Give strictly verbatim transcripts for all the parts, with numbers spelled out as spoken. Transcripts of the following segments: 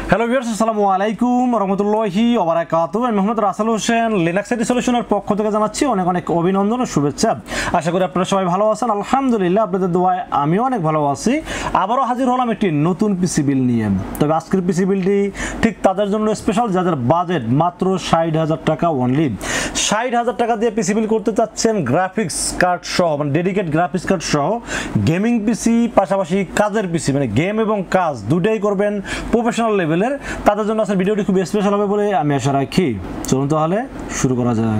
Hello viewers, আসসালামু আলাইকুম রহমতুল্লাহি ওয়া বারাকাতুহু। আমি মোহাম্মদ রাসেল হোসেন লিনাক্স আইটি সলিউশনের পক্ষ থেকে জানাচ্ছি অনেক অনেক অভিনন্দন ও শুভেচ্ছা। আশা করি আপনারা সবাই ভালো আছেন। আলহামদুলিল্লাহ, আপনাদের দোয়ায় আমিও অনেক ভালো আছি। আবারও হাজির হলাম একটি নতুন পিসি বিল নিয়ে। তবে আজকের পিসি বিলটি ঠিক তাদের জন্য স্পেশাল যাদের বাজেট মাত্র ষাট হাজার টাকা অনলি। ষাট হাজার টাকা দিয়ে পিসি বিল করতে চাচ্ছেন গ্রাফিক্স কার্ড সহ, মানে ডেডিকেট গ্রাফিক্স কার্ড সহ গেমিং পিসি, পাশাপাশি কাজের পিসি, মানে গেম এবং কাজ দুটাই করবেন প্রফেশনাল লেভেলের। তাদের জন্য আজকের ভিডিওটি খুব স্পেশাল হবে বলে আমি আশা রাখি। চলুন তাহলে শুরু করা যাক।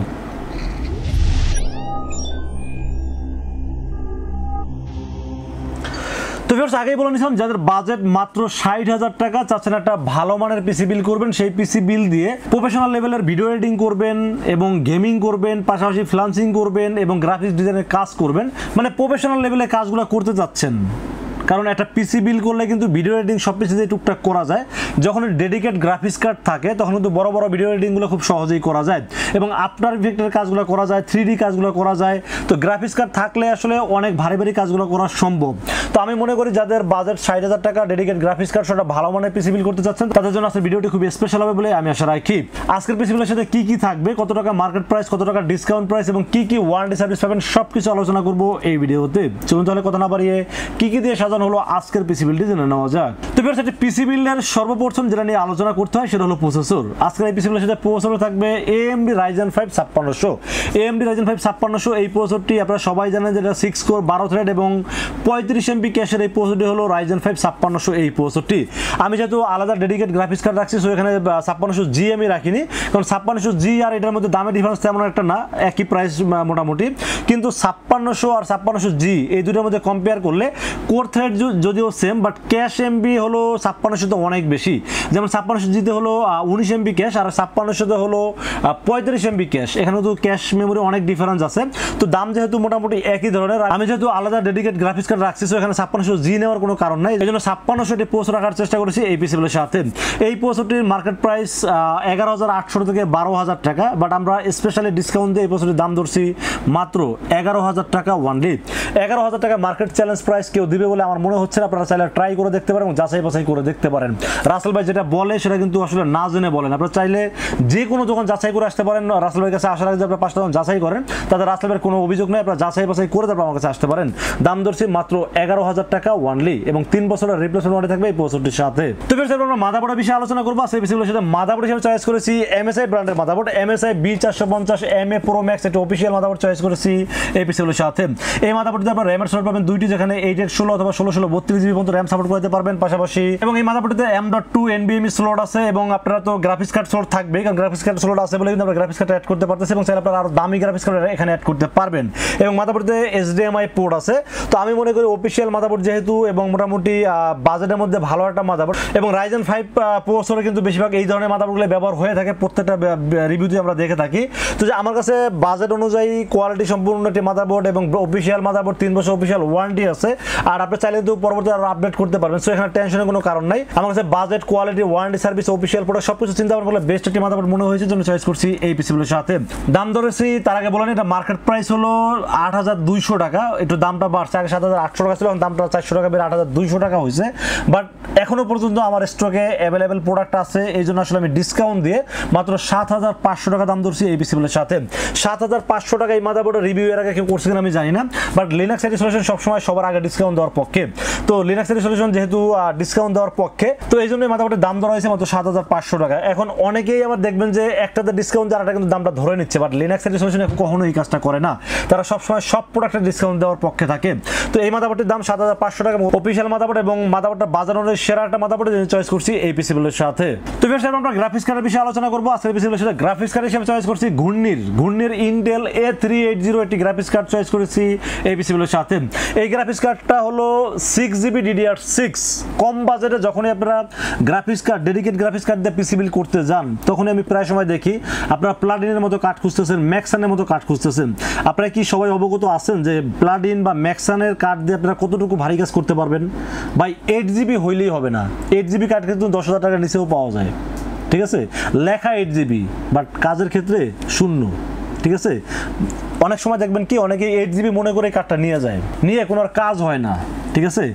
তো ভিউয়ার্স, আগেই বলে নিয়েছিলাম যাদের বাজেট মাত্র ষাট হাজার টাকা, চাচ্ছেন একটা ভালো মানের পিসি বিল করবেন, সেই পিসি বিল দিয়ে প্রফেশনাল লেভেলের ভিডিও এডিটিং করবেন এবং গেমিং করবেন, পাশাপাশি ফ্রিল্যান্সিং করবেন এবং গ্রাফিক্স ডিজাইনের কাজ করবেন, মানে প্রফেশনাল লেভেলে কাজগুলো করতে যাচ্ছেন। কারণ একটা পিসি বিল করলে কিন্তু ভিডিও এডিটিং সব কিছু দিয়ে টুকটাক করা যায়। যখন ডেডিকেট গ্রাফিক্স কার্ড থাকে তখন কিন্তু বড় বড় ভিডিও এডিটিংগুলো খুব সহজেই করা যায় এবং আফটার ইফেক্টের কাজগুলো করা যায়, থ্রি ডি কাজগুলো করা যায়। তো গ্রাফিক্স কার্ড থাকলে আসলে অনেক ভারী ভারী কাজগুলো করা সম্ভব। তো আমি মনে করি যাদের বাজেট ষাট হাজার টাকা, ডেডিকেট গ্রাফিক্স কার্ড সেটা ভালো মানের পিসি বিল করতে চাচ্ছেন, তাদের জন্য আজকের ভিডিওটি খুব স্পেশাল হবে বলে আমি আশা রাখি। আজকের পিসি বিলের সাথে কি কি থাকবে, কত টাকা মার্কেট প্রাইস, কত টাকা ডিসকাউন্ট প্রাইস এবং কি কি ওয়ারেন্টি সার্ভিস পাবেন, সব কিছু আলোচনা করবো এই ভিডিওতে। চলুন তাহলে কথা না বাড়িয়ে কি কি দিয়ে সাজানো হলো আজকের পিসি বিলটি জেনে নেওয়া যাক। তো ভিউয়ার্স, একটা পিসি বিলের সর্বপ্রথম যেটা নিয়ে আলোচনা করতে হয় সেটা হলো প্রসেসর। আজকের এই পিসি বিলের সাথে প্রসেসর থাকবে A M D Ryzen five ছাপ্পান্নশো। A M D Ryzen five ছাপ্পান্নশো এই প্রসেসরটি আপনারা সবাই জানেন যেটা সিক্স কোর বারো থ্রেড এবং পঁয়ত্রিশ এমবি ক্যাশের এই প্রসেসরটি হলো Ryzen ফাইভ ছাপ্পান্নশো এই প্রসেসরটি। আমি যেহেতু আলাদা ডেডিকেট গ্রাফিক্স কার্ড রাখছি, সো এখানে ছাপ্পান্নশো জি আমি রাখিনি, কারণ ছাপ্পান্নশো জি আর এটার মধ্যে দামের ডিফারেন্স তেমন একটা না, একই প্রাইস মোটামুটি। কিন্তু ছাপ্পান্নশো আর ছাপ্পান্নশো জি এই দুটোর মধ্যে কম্পেয়ার করলে কোর থ্রেড যদিও সেম, বাট ক্যাশ এমবি হলো ছাপ্পান্নশোতে অনেক বেশি। যেমন ছাপ্পান্নশো জিতে হলো উনিশ এমবি ক্যাশ আর ছাপ্পান্নশোতে হলো পঁয়ত্রিশ এমবি ক্যাশ। এখানে তো ক্যাশ মেমোরি অনেক ডিফারেন্স আছে। তো দাম যেহেতু মোটামুটি একই ধরনের, আমি যেহেতু আলাদা ডেডিকেট গ্রাফিক্স কার্ড রাখছি, এখানে ছাপ্পান্নশো জি নেওয়ার কোনো কারণ নাই। এই জন্য ছাপ্পান্নশোটি পোস্ট রাখার চেষ্টা করেছি এই পিসি বিলের সাথে। এই পোস্টটির মার্কেট প্রাইস এগারো হাজার আটশো থেকে বারো হাজার টাকা, বাট আমরা স্পেশালি ডিসকাউন্ট দিয়ে এই পোস্টটির দাম ধরছি মাত্র এগারো হাজার টাকা ওয়ানলি। এগারো হাজার টাকা মার্কেট চ্যালেঞ্জ প্রাইস কেউ দিবে বলে আমার মনে হচ্ছে না। আপনারা চাইলে ট্রাই করে দেখতে পারেন এবং যাচাই বাছাই করে দেখতে পারেন। রাসেল ভাই যেটা বলে সেটা কিন্তু আসলে না জেনে বলেন। আপনারা চাইলে যে কোনো দোকান যাচাই করে আসতে পারেন। রাসেল ভাইয়ের কাছে আসার আগে আপনারা পাঁচটা দোকান যাচাই করেন, তাদের রাসেল ভাইয়ের কোনো অভিযোগ নেই। আপনারা যাচাই বাছাই করে তারপর আমার কাছে আসতে পারেন। দাম ধরছি মাত্র এগারো হাজার টাকা ওয়ানলি এবং তিন বছরের রিপ্লেসমেন্ট ওয়ারেন্টি থাকবে এই প্রসেসরটির সাথে। তো বেশ, আমরা মাদাবোর্ডের বিষয়ে আলোচনা করবো। সেই বিষয়গুলোর সাথে মাদাবোর্ড হিসেবে চয়েস করেছি এমএসআই ব্র্যান্ডের মাদাবোর্ড, এমএসআই বি চারশো পঞ্চাশ এম এ প্রো ম্যাক্স, একটা অফিসিয়াল মাদাবোর্ড চয়েস করেছি এই পিসিগুলোর সাথে। এই মাদাবোর্ডে আপনারা র্যামের সাপোর্ট পাবেন দুইটি, যেখানে এইট এইট ষোলো অথবা ষোলো ষোলো বত্রিশ জিবি পর্যন্ত র্যাম সাপোর্ট করতে পারবেন পাশাপাশি। এবং এই মাদাবোর্ডে এম ডট টু এনবিএমই স্লট আছে এবং আপনারা তো গ্রাফিক্স কার্ড স্লট থাকবে, কারণ গ্রাফিক্স কার্ড স্লট আছে বলে কিন্তু আমরা গ্রাফিক্স কার্ড অ্যাড করতে পারতেছি এবং চাইলে আপনারা আরো দামি গ্রাফিক্স কার্ড এখানে অ্যাড করতে পারবেন। এবং মাদাবোর্ডে এইচডিএমআই পোর্ট আছে। তো আমি মনে করি অফিসিয়াল মাদাবোর্ড যেহেতু এবং মোটামুটি বাজেটের মধ্যে ভালো একটা মাদাবোর্ড এবং Ryzen ফাইভ প্রসেসরে কিন্তু বেশিরভাগ এই ধরনের মাদাবোর্ডগুলো ব্যবহার হয়ে থাকে, প্রত্যেকটা রিভিউতে আমরা দেখে থাকি। তো যে আমার কাছে বাজেট অনুযায়ী কোয়ালিটি সম্পূর্ণ একটি মাদাবোর্ড এবং অফিসিয়াল মাদাবোর্ড, তিন বছর অফিসিয়াল ওয়ারেন্টি আছে। আর আপনি চাইলে কিন্তু পরবর্তী আরো আপডেট করতে পারবেন। সো এখানে টেনশনের কোনো কারণ নাই। আমার কাছে budget, quality, warranty service, official product সবকিছু চিন্তা ভাবনা করলে বেস্ট একটি মাদাবোর্ড মনে হয়েছে, জন্য চয়েস করছি এই পিসিগুলোর সাথে। দাম ধরেছি তার আগে বলেন, এটা মার্কেট প্রাইস হলো আট হাজার দুইশো টাকা। একটু দামটা বাড়ছে, আগে সাত হাজার আটশো টাকা ছিল, দামটা চারশো টাকা বেড়ে আট হাজার দুইশো টাকা হয়েছে। বাট এখনো পর্যন্ত আমার স্টকে অ্যাভেলেবেল প্রোডাক্ট আছে, এই জন্য আসলে আমি ডিসকাউন্ট দিয়ে মাত্র সাত হাজার পাঁচশো টাকা দাম ধরছি এই পিসিগুলোর সাথে। সাত হাজার পাঁচশো টাকা এই মাদাবোর্ডের রিভিউ এর আগে কেউ করছে কিনা আমি জানি না, বাট লিনাক্স আইটি সলিউশন সবসময় সবার আগে ডিসকাউন্ট দেওয়ার পক্ষে। তো লিনাক্স আইটি সলিউশন যেহেতু ডিসকাউন্ট দেওয়ার পক্ষে, তো এই জন্য মাদাবোর্ডের দাম ধরা হয়েছে মাত্র সাত হাজার পাঁচশো টাকা। এখন অনেকেই আবার দেখবেন যে একটাতে ডিসকাউন্ট আর একটা কিন্তু দামটা ধরে নিচ্ছে, বাট লিনাক্স আইটি সলিউশন কখনো এই কাজটা করে না। তারা সবসময় সব প্রোডাক্টের ডিসকাউন্ট দেওয়ার পক্ষে থাকে। তো এই মাদাবোর্ডের দাম সাত হাজার পাঁচশো টাকা অফিসিয়াল মাদাবোর্ড এবং মাদাবোর্ডটা বাজার অনুযায়ী সেরা একটা মাদাবোর্ড চয়েস করছি এই পিসিগুলোর সাথে। তো বেশ, আমরা গ্রাফিক্স কার্ডের বিষয়ে আলোচনা করবো। আজকের পিসিগুলোর সাথে গ্রাফিক্স কার্ড হিসেবে চয়েস করছি Gunnir Gunnir Intel A three eight zero একটি গ্রাফিক্স কার্ড চয়েস করেছি এই পিসিগুলোর সাথে। এই গ্রাফিক্স কার্ডটা হলো সিক্স জিবি ডিডিআর সিক্স। কম বাজেটে যখনই আপনারা graphics card, dedicate graphics card দিয়ে পিসি বিল করতে যান, তখনই আমি প্রায় সময় দেখি আপনারা প্লাডিনের মতো কার্ড খুঁজতেছেন, ম্যাক্সানের মতো কার্ড খুঁজতেছেন। আপনারা কি সবাই অবগত আছেন যে প্লাডিন বা ম্যাক্সানের কার্ড দিয়ে আপনারা কতটুকু ভারী কাজ করতে পারবেন? ভাই এইট জিবি হইলেই হবে না। এইট জিবি কার্ড কিন্তু দশ হাজার টাকার নিচেও পাওয়া যায়, ঠিক আছে? লেখা এইট জিবি, বাট কাজের ক্ষেত্রে শূন্য, ঠিক আছে? অনেক সময় দেখবেন কি অনেকে এইট জিবি মনে করে কার্ডটা নিয়ে যায়, নিয়ে কোনো আর কাজ হয় না, ঠিক আছে?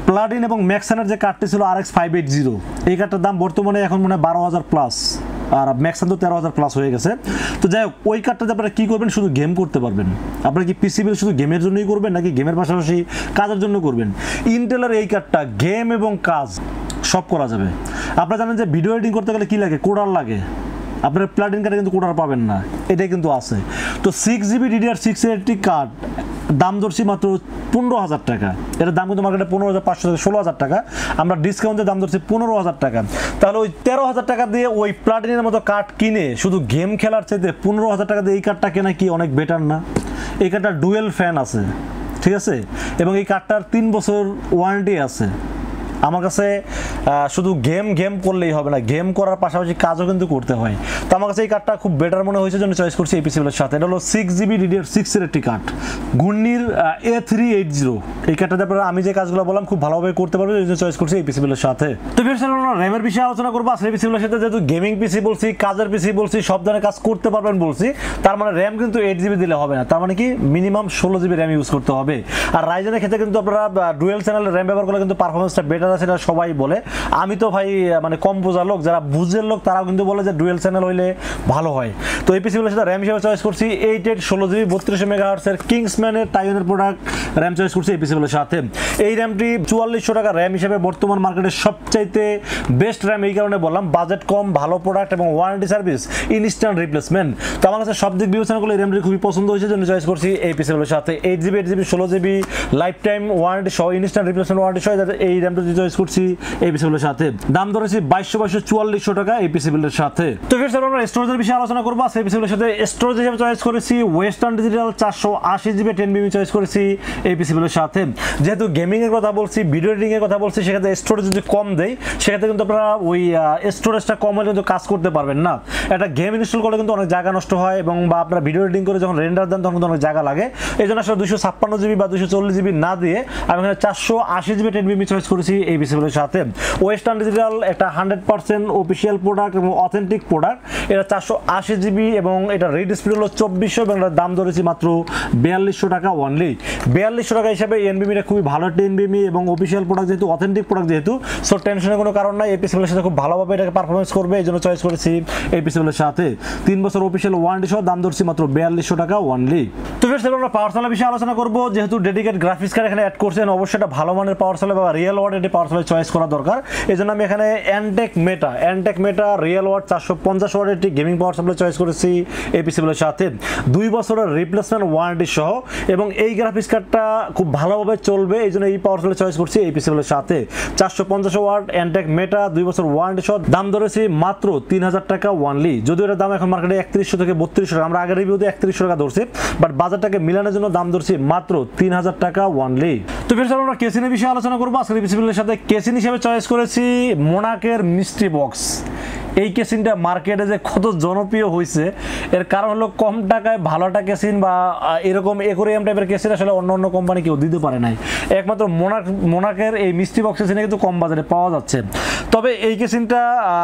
প্লাটিন এবং ম্যাক্সানের যে কার্ডটি ছিল R X five eight zero, এই কার্ডটার দাম বর্তমানে এখন মনে হয় বারো হাজার প্লাস, আর ম্যাক্সান তো তেরো হাজার প্লাস হয়ে গেছে। তো যাই হোক, ওই কার্ডটাতে আপনারা কী করবেন, শুধু গেম করতে পারবেন। আপনারা কি পিসি বিল শুধু গেমের জন্যই করবেন নাকি গেমের পাশাপাশি কাজের জন্য করবেন? ইন্টেলের এই কার্ডটা গেম এবং কাজ সব করা যাবে। আপনারা জানেন যে ভিডিও এডিটিং করতে গেলে কী লাগে, কোডার লাগে। আপনার প্লাটিন কার্ডে কিন্তু কোডার পাবেন না, এটাই কিন্তু আছে। তো six GB DDR six eighty card দাম ধরছি মাত্র পনেরো হাজার টাকা। এটার দাম কিন্তু মার্কেটে পনেরো হাজার পাঁচশো থেকে ষোলো হাজার টাকা, আমরা ডিসকাউন্টের দাম ধরছি পনেরো হাজার টাকা। তাহলে ওই তেরো হাজার টাকা দিয়ে ওই প্লাটিনের মতো কার্ড কিনে শুধু গেম খেলার চাইতে পনেরো হাজার টাকা দিয়ে এই কার্ডটা কেনা কি অনেক বেটার না? এই কার্ডটার ডুয়েল ফ্যান আছে, ঠিক আছে, এবং এই কার্ডটার তিন বছর ওয়ারেন্টি আছে। আমার কাছে শুধু গেম গেম করলেই হবে না, গেম করার পাশাপাশি কাজও কিন্তু করতে হয়। তো আমার কাছে এই কার্ডটা খুব বেটার মনে হয়েছে, জন্য চয়েস করছি এই পিসিবিলের সাথে। এটা হলো সিক্স জিবি ডিডিআর সিক্স এর একটি card, Gunnir A three eight zero. এই কার্ডটাতে আপনারা আমি যে কাজগুলো বললাম খুব ভালোভাবে করতে পারবে, এই জন্য চয়েস করছি এই পিসিবিলের সাথে। তো ফের আমরা র্যামের বিষয়ে আলোচনা করবো। আসলে পিসিবিলের সাথে যেহেতু গেমিং পিসি বলছি, কাজের পিসি বলছি, সব ধরনের কাজ করতে পারবেন বলছি, তার মানে র্যাম কিন্তু এইট জিবি দিলে হবে না, তার মানে কি মিনিমাম ষোলো জিবি র্যাম ইউজ করতে হবে। আর রাইজেনের ক্ষেত্রে কিন্তু আপনারা ডুয়েল চ্যানেলের র্যাম ব্যবহার করলে কিন্তু পারফরমেন্সটা বেটার আছে, এটা সবাই বলে। আমি তো ভাই মানে কম বোঝার লোক, যারা বুঝের লোক তারাও কিন্তু বলে যে ডুয়েল চ্যানেল হইলে ভালো হয়। তো এই পিসিগুলোর সাথে র্যাম হিসেবে চয়েস করছি এইট এইট ষোলো জিবি বত্রিশশো মেগাহার্টসের কিংসম্যানের টাইওয়ানের প্রোডাক্ট র্যাম চয়েস করছি এই পিসিগুলোর সাথে। এই র্যামটি চুয়াল্লিশশো টাকা র্যাম হিসেবে বর্তমান মার্কেটের সবচাইতে বেস্ট র্যাম, এই কারণে বললাম বাজেট কম, ভালো প্রোডাক্ট এবং ওয়ারেন্টি সার্ভিস, ইনস্ট্যান্ট রিপ্লেসমেন্ট। তো আমার কাছে সব দিক বিবেচনা করলে এই র্যামটি খুবই পছন্দ হয়েছে, জন্য চয়েস করছি এই পিসিগুলোর সাথে। এইট জিবি এইট জিবি ষোলো জিবি লাইফ টাইম ওয়ারেন্টি সহ, ইনস্ট্যান্ট রিপ্লেসমেন্ট ওয়ারেন্টি সহ এই র্যামটি চয়েস করছি এই পিসিগুলোর সাথে। দাম ধরেছি বাইশশো বাইশশো চুয়াল্লিশশো টাকা এই পিসিবিলের সাথে। তো ফের আমরা স্টোরেজের বিষয়ে আলোচনা করবো। সেই পিসিবিলের সাথে স্টোরেজ হিসেবে চয়েস করেছি ওয়েস্টার্ন ডিজিটাল চারশো আশি জিবি টেন বিবি চয়েস করেছি এই পিসিবিলের সাথে। যেহেতু গেমিং এর কথা বলছি, ভিডিও এডিটিং এর কথা বলছি, সেক্ষেত্রে স্টোরেজ যদি কম দেয় সেক্ষেত্রে কিন্তু আপনারা ওই স্টোরেজটা কম হলে কিন্তু কাজ করতে পারবেন না। একটা গেম ইনস্টল করলে কিন্তু অনেক জায়গা নষ্ট হয়, এবং বা আপনারা ভিডিও এডিটিং করে যখন রেন্ডার দেন তখন কিন্তু অনেক জায়গা লাগে। এই জন্য আসলে দুশো ছাপ্পান্ন জিবি বা দুশো চল্লিশ জিবি না দিয়ে আমি এখানে চারশো আশি জিবি টেন বিবি চয়েস করেছি এই পিসিবিলের সাথে। ওয়েস্টার্ন ডিজিটাল একটা হান্ড্রেড পার্সেন্ট অফিসিয়াল প্রোডাক্ট এবং অথেন্টিক প্রোডাক্ট, এটা চারশো আশি জিবি এবং এটা রিড স্পিড হলো চব্বিশশো, এবং এটার দাম ধরেছি মাত্র বিয়াল্লিশশো টাকা অনলি। বিয়াল্লিশশো টাকা হিসাবে এনবিএমিটা খুবই ভালো একটা এনবিএমি এবং অফিসিয়াল প্রোডাক্ট যেহেতু, অথেন্টিক প্রোডাক্ট যেহেতু, সো টেনশনের কোনো কারণ নাই। এই পিসিবিলের সাথে খুব ভালোভাবে এটাকে পারফরমেন্স করবে, এই জন্য চয়েস করেছি এই পিসিবিলের সাথে। তিন বছর অফিসিয়াল ওয়ারেন্টি সহ দাম ধরছি মাত্র বিয়াল্লিশশো টাকা অনলি। তো ফের আমরা পাওয়ার সাপ্লাই বিষয়ে আলোচনা করবো। যেহেতু ডেডিকেট গ্রাফিক্স কার্ড এখানে অ্যাড করছেন, অবশ্যই একটা ভালো মানের পাওয়ার সাপ্লাই বা রিয়েল ওয়াট এটি পাওয়ার সাপ্লাই চয়েস করা দরকার। এই জন্য আমি এখানে Antec Meta Antec Meta real watt চারশো পঞ্চাশ ওয়াটের একটি গেমিং পাওয়ার সাপ্লাই চয়েস করেছি এই পিসিবিলের সাথে, দুই বছরের রিপ্লেসমেন্ট ওয়ারেন্টি সহ, এবং এই গ্রাফিক্স কার্ডটা খুব ভালোভাবে চলবে, এই জন্য এই পাওয়ার সাপ্লাই চয়েস করছি এই পিসিবিলের সাথে। চারশো পঞ্চাশ ওয়াট এনটেক মেটা দুই বছর ওয়ারেন্টি সহ, দাম ধরেছি মাত্র তিন হাজার টাকা ওয়ানলি। যদিও এটার দাম এখন মার্কেটে একত্রিশশো থেকে বত্রিশশো টাকা, আমরা আগের রিভিউতে একত্রিশশো টাকা ধরছি, বাট বাজারটাকে মিলানোর জন্য দাম ধরছি মাত্র তিন হাজার টাকা ওয়ানলি। তো ফের আমরা কেসিনের বিষয়ে আলোচনা করবো। আজকের পিসিবিলের সাথে কেসিন হিসেবে চয়েস করেছি মোনাকের মিস্ট্রি বক্স। এই কেসিনটা মার্কেটে যে কত জনপ্রিয় হয়েছে এর কারণ হলো কম টাকায় ভালো একটা কেসিন বা এরকম একুরিয়াম টাইপের কেসিন আসলে অন্য অন্য কোম্পানি কেউ দিতে পারে নাই, একমাত্র মোনাক মোনাকের এই মিস্ট্রি বক্স কেসিনে কিন্তু কম বাজারে পাওয়া যাচ্ছে। তবে এই কেসিনটা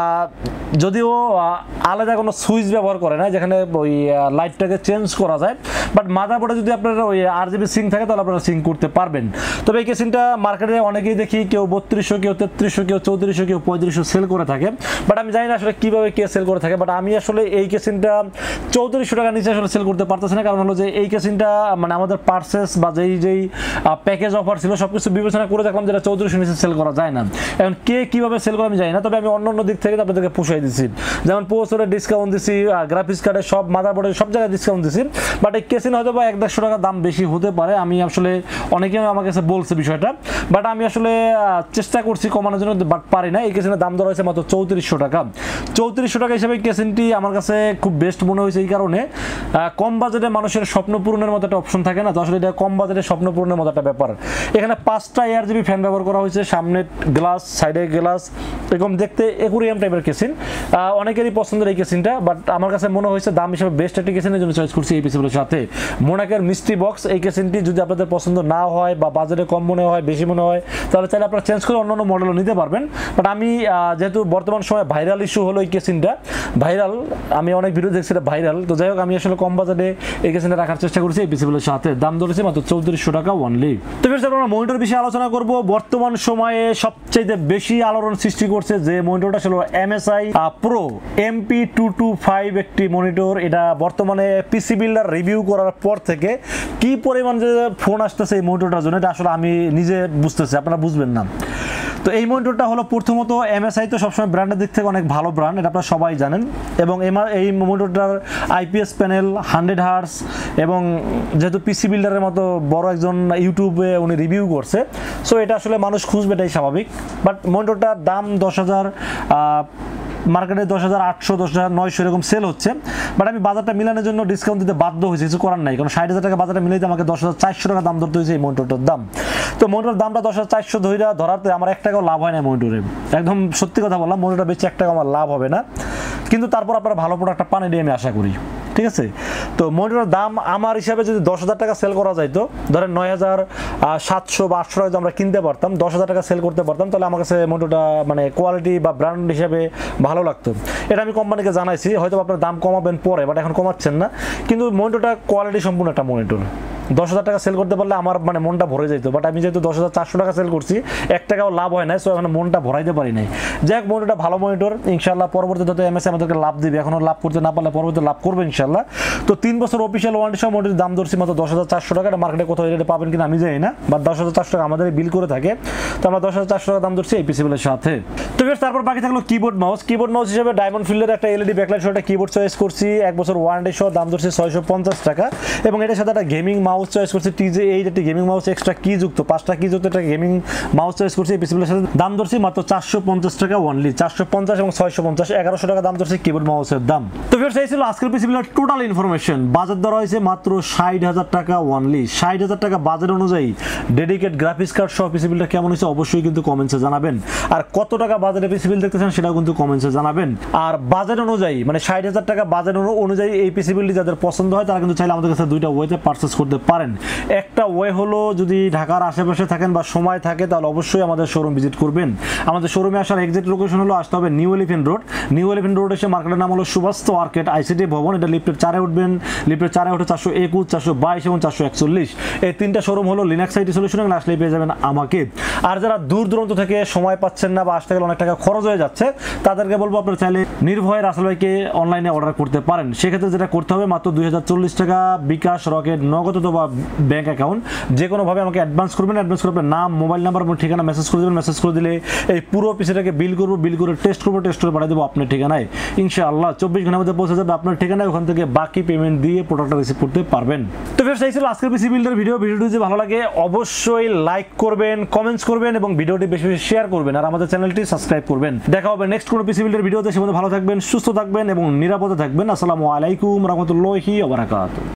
যদিও আলাদা কোনো সুইচ ব্যবহার করে না যেখানে ওই লাইটটাকে চেঞ্জ করা যায়, বাট মাদারবোর্ডে যদি আপনার ওই আর জিবি সিং থাকে তাহলে আপনারা সিং করতে পারবেন। তবে এই কেসিনটা মার্কেটে অনেকেই দেখি কেউ বত্রিশশো, কেউ তেত্রিশশো, কেউ চৌত্রিশশো, কেউ পঁয়ত্রিশশো সেল করে থাকে, বাট আমি জানি না আসলে কীভাবে কে সেল করে থাকে। বাট আমি আসলে এই কেসিনটা চৌত্রিশশো টাকার নিচে আসলে সেল করতে পারতেছি না, কারণ হলো যে এই কেসিনটা মানে আমাদের পার্সেস বা যেই যেই প্যাকেজ অফার ছিল সব কিছু বিবেচনা করে দেখলাম যেটা চৌত্রিশশো নিচে সেল করা যায় না। এখন কে কীভাবে সেল করে আমি জানি না, তবে আমি অন্য অন্য দিক থেকে আপনাদেরকে পুষাই দিচ্ছি, যেমন প্রসেসরে ডিসকাউন্ট দিচ্ছি, গ্রাফিক্স কার্ডে সব মাদারবোর্ডে সব জায়গায় ডিসকাউন্ট দিচ্ছি, বাট এই কেসিন হয়তো বা এক দেড়শো টাকা দাম বেশি হতে পারে। আমি আসলে অনেকেই আমার কাছে বলছে বিষয়টা, বাট আমি আসলে চেষ্টা করছি কমানোর জন্য, বাট পারি না। এই কেসিনের দাম ধরা হয়েছে মাত্র চৌত্রিশশো টাকা। চৌত্রিশশো টাকা হিসেবে কেসিনটি আমার কাছে খুব বেস্ট মনে হয়েছে, এই কারণে কম বাজেটে মানুষের স্বপ্ন পূরণের মতো একটা অপশন থাকে না, তো আসলে এটা কম বাজেটে স্বপ্ন পূরণের মতো একটা ব্যাপার। এখানে পাঁচটা এয়ার জিবি ফ্যান ব্যবহার করা হয়েছে, সামনে গ্লাস, সাইডে গ্লাস, এরকম দেখতে একুরিয়াম টাইপের কেসিন, অনেকেরই পছন্দের এই কেসিনটা, বাট আমার কাছে মনে হয়েছে দাম হিসাবে বেস্ট একটা কেসিনের জন্য চয়েস করছি এই পিসিগুলোর সাথে। মোনাকের মিস্ট্রি বক্স এই কেসিনটি যদি আপনাদের পছন্দ না হয় বা বাজারে কম মনে হয়, বেশি মনে হয়, তাহলে চাইলে আপনারা চেঞ্জ করে অন্যান্য মডেলও নিতে পারবেন। বাট আমি যেহেতু বর্তমান সময় ভাইরাল ইস্যু হলো এই কেসিনটা, ভাইরাল, আমি অনেক ভিডিও দেখছি এটা ভাইরাল, তো যাই হোক আমি আসলে কম বাজারে এই কেসিনটা রাখার চেষ্টা করছি এই পিসিগুলোর সাথে। দাম ধরেছে মাত্র চৌত্রিশশো টাকা অনলি। তো ফ্রেন্ডস, আমরা মনিটর বিষয়ে আলোচনা করব। বর্তমান সময়ে সবচেয়ে বেশি আলোড়ন সৃষ্টি করছে যে মনিটরটা ছিল M S I pro M P two two five একটি মনিটর। এটা বর্তমানে পিসি বিল্ডার রিভিউ করার পর থেকে কি পরিমাণ যে ফোন আসতেছে এই মনিটরটার জন্য, এটা আসলে আমি নিজে বুঝতেছি, আপনারা বুঝবেন না। তো এই মনিটরটা হলো প্রথমত এম এস আই তো সবসময় ব্র্যান্ডের দিক থেকে অনেক ভালো ব্র্যান্ড, এটা আপনারা সবাই জানেন। এবং এই মনিটরটার আইপিএস প্যানেল, হান্ড্রেড হার্স, এবং যেহেতু পিসি বিল্ডারের মতো বড় একজন ইউটিউবে উনি রিভিউ করছে, সো এটা আসলে মানুষ খুঁজবে, এটাই স্বাভাবিক। বাট মনিটরটার দাম দশ হাজার মার্কেটে দশ হাজার আটশো দশ হাজার নয়শো এরকম সেল হচ্ছে। বাট আমি বাজারটা মিলানোর জন্য ডিসকাউন্ট দিতে বাধ্য হয়েছি, কিছু করার নাই, কারণ ষাট হাজার টাকা বাজারটা মিলাইতে আমাকে দশ হাজার চারশো টাকা দাম ধরতে হয়েছে এই মনিটরটার দাম। তো মনিটরের দামটা দশ হাজার চারশো ধরে ধরাতে আমার এক টাকাও লাভ হয় না মনিটরে, একদম সত্যি কথা বললাম, মনিটরটা বেশি এক টাকা আমার লাভ হবে না। কিন্তু তারপর আপনারা ভালো প্রোডাক্টটা পান, এটাই আমি আশা করি, ঠিক আছে। তো মনিটরের দাম আমার হিসাবে যদি দশ হাজার টাকা সেল করা যাইতো, ধরেন নয় হাজার সাতশো বা আটশো টাকা আমরা কিনতে পারতাম, দশ হাজার টাকা সেল করতে পারতাম, তাহলে আমার কাছে মনিটরটা মানে কোয়ালিটি বা ব্র্যান্ড হিসাবে ভালো লাগতো। এটা আমি কোম্পানিকে জানাইছি, হয়তো আপনার দাম কমাবেন পরে, বাট এখন কমাচ্ছেন না। কিন্তু মনিটরটা কোয়ালিটি সম্পূর্ণ একটা মনিটর, দশ হাজার টাকা সেল করতে পারলে আমার মানে মনটা ভরে যেত। বাট আমি যেহেতু দশ হাজার চারশো টাকা সেল করছি, এক টাকাও লাভ হয় না, সো এখন মনটা ভরাইতে পারি নাই। যাই হোক, মনিটরটা ভালো মনিটর, ইনশাল্লাহ পরবর্তীতে তো এমএসআই আমাদেরকে লাভ দিবে, এখনও লাভ করতে না পারলে পরবর্তীতে লাভ করবে ইনশাল্লাহ। তো তিন বছর অফিসিয়াল ওয়ারেন্টি সহ মনিটরের দাম ধরছি মাত্র দশ হাজার চারশো টাকা। মার্কেটে কোথাও রেটে পাবেন কিনা আমি জানি না, বাট দশ হাজার চারশো টাকা আমাদের বিল করে থাকে, তো আমরা দশ হাজার চারশো টাকা দাম ধরছি এই পিসিগুলোর সাথে। তো তারপর বাকি থাকলো কিবোর্ড মাউস। কিবোর্ড মাউস হিসেবে ডায়মন্ড ফিল্ডের একটা এলইডি ব্যাকলাইট সহ একটা কিবোর্ড চয়েস করছি, এক বছর ওয়ারেন্টি সহ, দাম ধরছি ছয়শো পঞ্চাশ টাকা। এবং এটার সাথে একটা গেমিং মাউস চয়েস করছি, টিজে এই যেটি গেমিং মাউস এক্সট্রা কি যুক্ত, পাঁচটা কি যুক্ত একটা গেমিং মাউস চয়েস করছি এই পিসিগুলোর সাথে, দাম ধরছি মাত্র চারশো পঞ্চাশ টাকা অনলি। চারশো পঞ্চাশ এবং ছয়শো পঞ্চাশ, এগারোশো টাকা দাম ধরছি কিবোর্ড মাউসের দাম। তো ফিরছে এই ছিল আজকের পিসিগুলোর টোটাল ইনফরমেশন। বাজার দর হয়েছে মাত্র ষাট হাজার টাকা অনলি। ষাট হাজার টাকা বাজার অনুযায়ী ডেডিকেট গ্রাফিক্স কার্ড সহ পিসিবিলটা কেমন হয়েছে অবশ্যই কিন্তু কমেন্টসে জানাবেন। আর কত টাকা বাজারে পিসিবিল দেখতেছেন সেটাও কিন্তু কমেন্টসে জানাবেন। আর বাজার অনুযায়ী মানে ষাট হাজার টাকা বাজার অনুযায়ী এই পিসিবিলটি যাদের পছন্দ হয় তারা কিন্তু চাইলে আমাদের কাছে দুইটা ওয়েতে পারচেস করতে পারেন। একটা ওয়ে হলো যদি ঢাকার আশেপাশে থাকেন বা সময় থাকে তাহলে অবশ্যই আমাদের শোরুম ভিজিট করবেন। আমাদের শোরুমে আসার এক্সাক্ট লোকেশন হলো আসতে হবে New Elephant Road. New Elephant Road এসে মার্কেটের নাম হলো সুবাস্ত আর্কেড আইসিটি ভবন। এটা লিফটের চারে উঠবেন, লিফটের চারে উঠে চারশো একুশ, চারশো বাইশ এবং চারশো একচল্লিশ এই তিনটা শোরুম হলো লিনাক্স আইটি সলিউশন, আসলেই পেয়ে যাবেন আমাকে। আর যারা দূর দূরান্ত থেকে সময় পাচ্ছেন না বা আসতে গেলে অনেক টাকা খরচ হয়ে যাচ্ছে তাদেরকে বলবো আপনারা চাইলে নির্ভয়ে রাসেল ভাইকে অনলাইনে অর্ডার করতে পারেন। সেক্ষেত্রে যেটা করতে হবে মাত্র দুই হাজার চল্লিশ টাকা বিকাশ, রকেট, নগদ অথবা ব্যাঙ্ক অ্যাকাউন্ট যে কোনোভাবে আমাকে অ্যাডভান্স করবেন। অ্যাডভান্স করে আপনার নাম, মোবাইল নাম্বার এবং ঠিকানা মেসেজ করে দেবেন। মেসেজ করে দিলে এই পুরো পিসিটাকে বিল করবো, বিল করে টেস্ট করবো, টেস্ট করে পাঠিয়ে দেবো আপনার ঠিকানায়। ইনশাআল্লাহ চব্বিশ ঘন্টার মধ্যে পৌঁছে যাবে আপনার ঠিকানায়, ওখান থেকে বাকি পেমেন্ট দিয়ে প্রোডাক্টটা রিসিভ করতে পারবেন। তো ফ্রেন্ডস এই ছিল আজকের পিসি বিল্ডের ভিডিও। ভিডিওটি যদি ভালো লাগে অবশ্যই লাইক করবেন, কমেন্টস করবেন এবং ভিডিওটি বেশি বেশি শেয়ার করবেন আর আমাদের চ্যানেলটি সাবস্ক্রাইব করবেন। দেখা হবে নেক্সট কোনো পিসি বিল্ডের ভিডিওতে। সে মধ্যে ভালো থাকবেন, সুস্থ থাকবেন এবং নিরাপদে থাকবেন। আসসালামু আলাইকুম রহমতুল্লাহি ওয়া বারাকাতুহু।